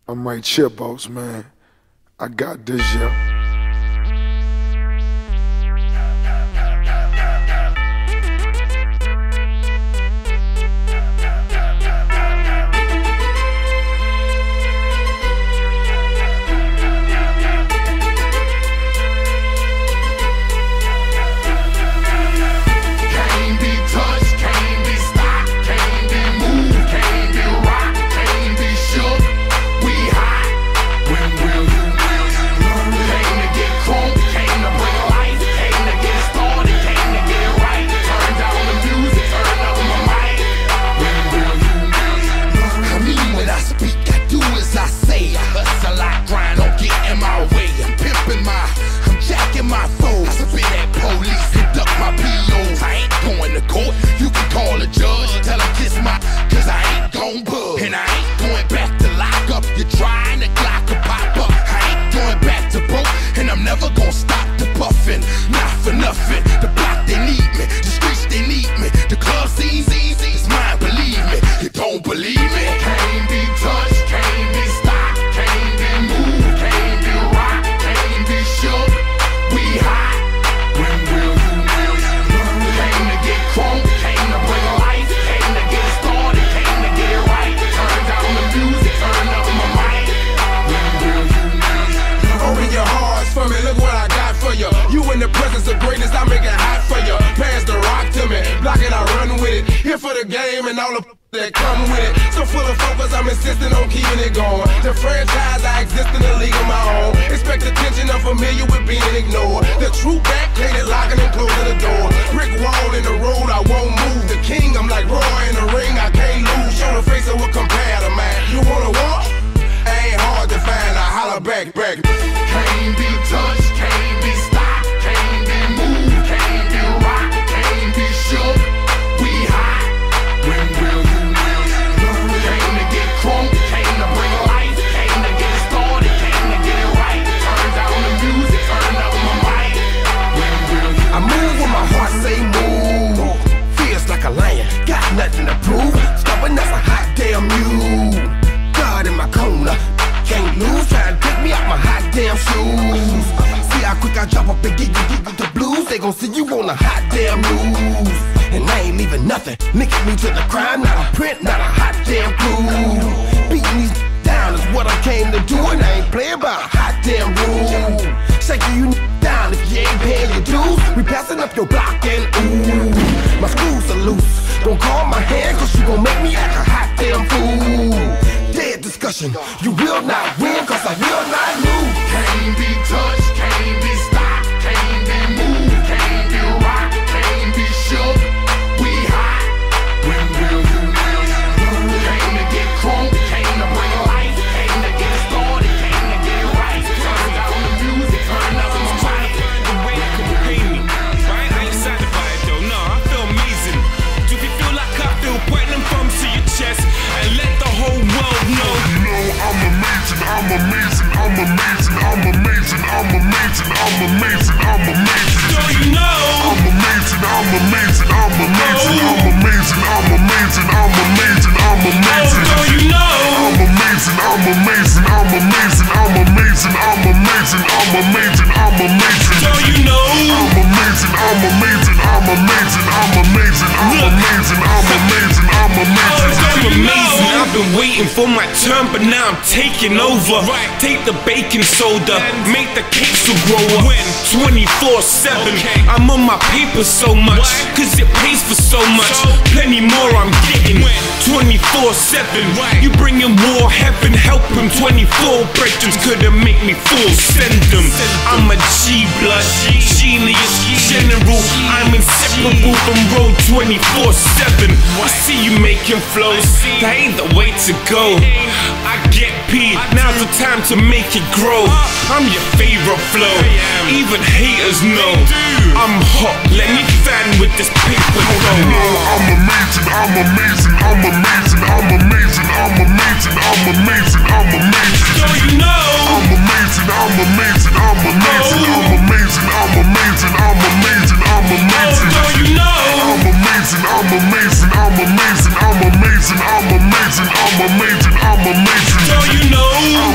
I'm right here, boss man. I got this, yeah. Here for the game and all the that come with it. So full of focus, I'm insisting on keeping it going. The franchise, I exist in a league of my own. Expect attention, I'm familiar with being ignored. The true back, hated locking and closing the door. Brick wall in the road, I won't move. The king, I'm like Roy in the ring, I can't lose. Show the face of what compare to mine. You wanna walk? Ain't hard to find, I holler back. Can't be touched, can't be stopped, can't be moved, can't be rocked, can't be shook. We hot. When will you learn? Came to get crunk, came to bring life, came to get started, came to get it right. Turn down the music, turn up my mic. When will you I move when my heart say move. Feels like a lion, got nothing to prove. Stubborn as a hot damn mule. God in my corner, can't lose. Try to take me out my hot damn shoes. See how quick I drop up and get you the blues. They gon' see you on a hot damn news. And I ain't leaving nothing, linking me to the crime. Not a print, not a hot damn clue. Beating these down is what I came to do. And I ain't playing by a hot damn rule. Shaking you down if you ain't paying your dues. We passing up your block and ooh, my screws are loose. Don't call my hand cause you gon' make me act a hot damn fool. Dead discussion, you will not win cause I will not lose. can't be touched, can't be stopped, can't be moved, can't be rocked, can't be shook. We hot. When will you learn? Came to get crunk, came to bring life, came to get started, came to get it right. Turn down the music, turn up my mic. The way you can pay me, right? I ain't excited by it though, no, I feel amazing. Do you feel like I feel? Point them thumbs to your chest and let the whole world know. You know I'm amazing, I'm amazing, I'm amazing, I'm amazing, I'm amazing, I'm amazing, I'm amazing. So you know I'm amazing, I'm amazing, I'm amazing, I'm amazing, I'm amazing, I'm amazing, I'm amazing. So you know I'm amazing, I'm amazing, I'm amazing, I'm amazing, I'm amazing, I'm amazing, I'm amazing. So you know I'm amazing, I'm amazing, I'm amazing, I'm amazing, I'm amazing, I'm amazing, I'm amazing. I'm amazing. I've been waiting for my turn, but now I'm taking over. Take the baking soda, make the cake so grow up. 24/7, I'm on my paper so much, cause it pays for so much. Plenty more I'm getting. 24/7, you bring in war, heaven help him. 24 brethren couldn't make me full. Send them. I'm a G-blood, genius, general. I'm inseparable from road 24/7. I see you making flows, that ain't the way to go. I get P, now's the time to make it grow. I'm your favorite flow, even haters know I'm hot, let me fan with this paper though. I'm amazing, I'm amazing, I'm amazing, I'm amazing, I'm amazing, I'm amazing, I'm amazing. So you know I'm amazing, I'm amazing, I'm amazing, I'm amazing, I'm amazing, I'm amazing, I'm amazing. So you know I'm amazing, I'm amazing, I'm amazing, I'm amazing, I'm amazing, I'm amazing, I'm amazing. So you know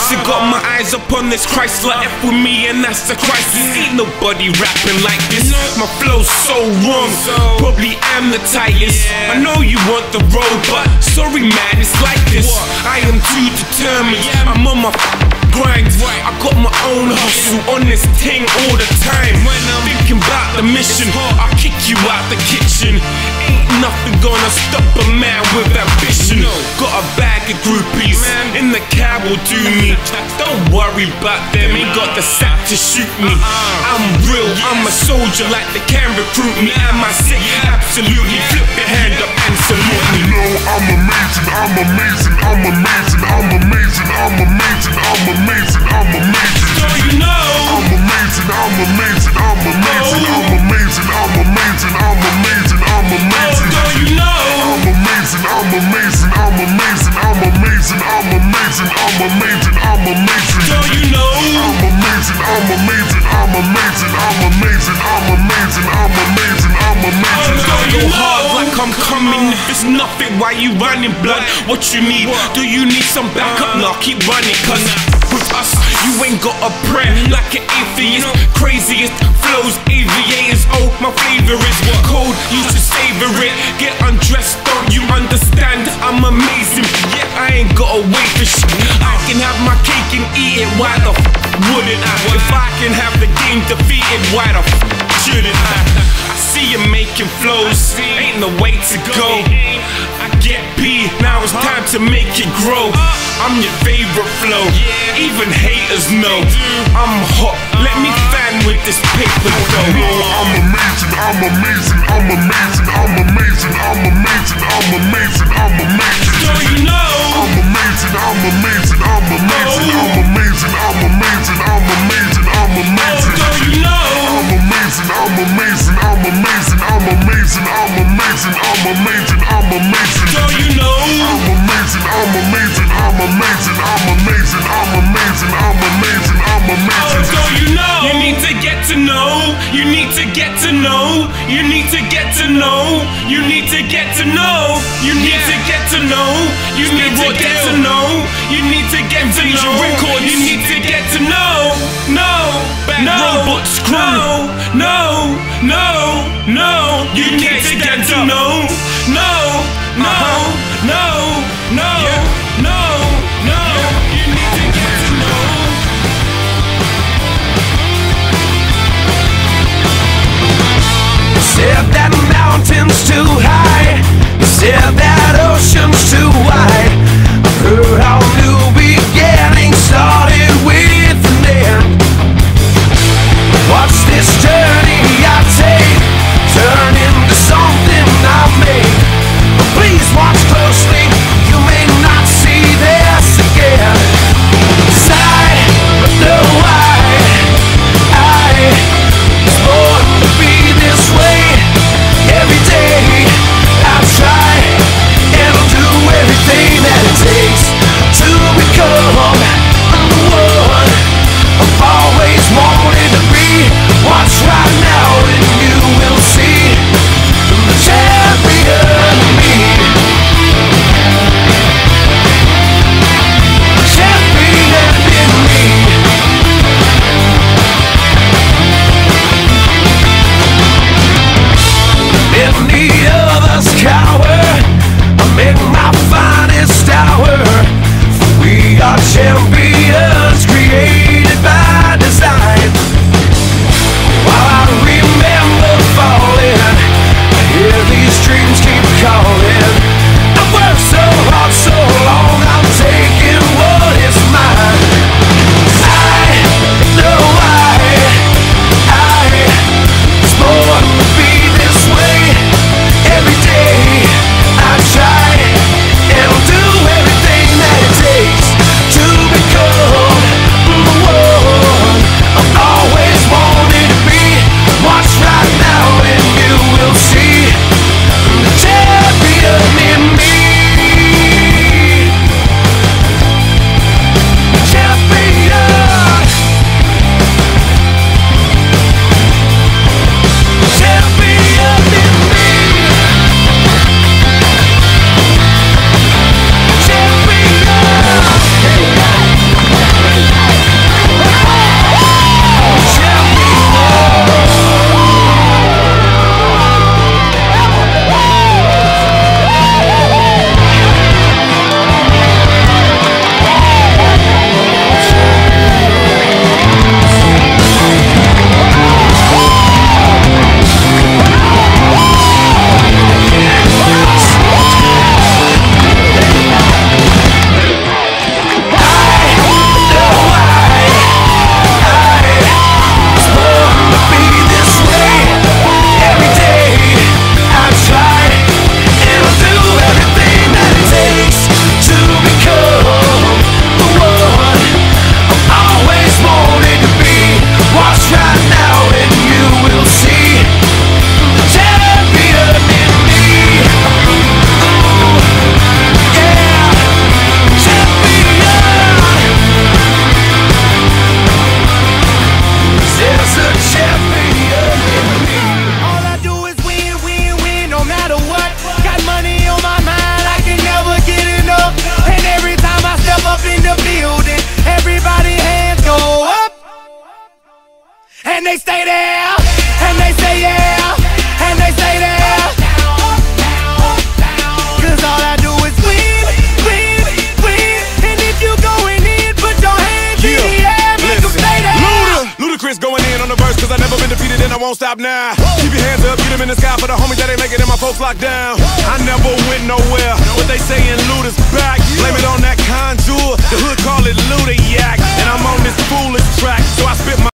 So got my eyes upon this Chrysler F with me, and that's the crisis. Ain't nobody rapping like this. My flow's so wrong, probably am the tightest. I know you want the road, but sorry man, it's like this. I am too determined, I'm on my grind. I got my own hustle on this thing all the time. When I'm thinking about the mission, I'll kick you out the kitchen. Ain't nothing gonna stop a man with ambition. Got a bag of groupies, in the cab will do me. Don't worry about them, ain't got the sack to shoot me. I'm real, I'm a soldier, like they can recruit me. Am I sick? Absolutely. Flip your hand up and salute me. No, I'm amazing, I'm amazing, I'm amazing, I'm amazing, I'm amazing, I'm amazing, I'm amazing. So you know I'm amazing, I'm amazing, I'm amazing, I'm amazing, I'm amazing, I'm amazing, I'm amazing. So you know I'm amazing, I'm amazing, I'm amazing, I'm amazing, I'm amazing, I'm amazing, I'm amazing. So you know I'm amazing, I'm amazing, I'm amazing, I'm amazing, I'm amazing, I'm amazing, I'm amazing. Go hard like I'm coming. If it's nothing, why you running, blood? What you need? Do you need some backup? Nah, keep running, cause with us, you ain't got a prayer like an atheist. Craziest flows, aviators. Oh, my flavor is cold, you should savor it. Get undressed, don't you understand? I'm amazing, yeah, I ain't gotta wait for shit. I can have my cake and eat it, why the wouldn't I? If I can have the game defeated, why the shouldn't I? I see you making flows, ain't no way to go. I get P, now it's time to make it grow. I'm your favorite flow, even haters know I'm hot, let me fan with this paper though. No, I'm amazing, I'm amazing, I'm amazing, I'm amazing, I'm amazing, I'm amazing, I'm amazing. So you know I'm amazing, I'm amazing, I'm amazing, I'm amazing, I'm amazing, I'm amazing, I'm amazing. So you know I'm amazing, I'm amazing, I'm amazing, I'm amazing, I'm amazing, I'm amazing, I'm amazing. So you know I'm amazing, I'm amazing, I'm amazing, I'm amazing, I'm amazing, I'm amazing, I'm amazing. So you know you need to get to know, you need to get to know, you need to get to know, you need to get to know, you need to get to know, you need to get to know, you need to get to know, you need to get to know. No, no, robots crew. No, no, no, you need to get to know. No, no, no, no, no, no, you need to get to know. Said that mountain's too high, you said that ocean's too wide. I've heard how new beginnings started with an end. Watch this journey I take turn into something I make. Please watch closely. yeah, and they say yeah, and they say that. Cause all I do is win, win, win. And if you going in, put your hands in the air, make them say that. Ludacris going in on the verse, cause I never been defeated and I won't stop now. Keep your hands up, get them in the sky for the homies that ain't making it and my folks locked down. I never went nowhere, but they saying Luda's back. Blame it on that conjure, the hood call it Luda Yak. And I'm on this foolish track, so I spit my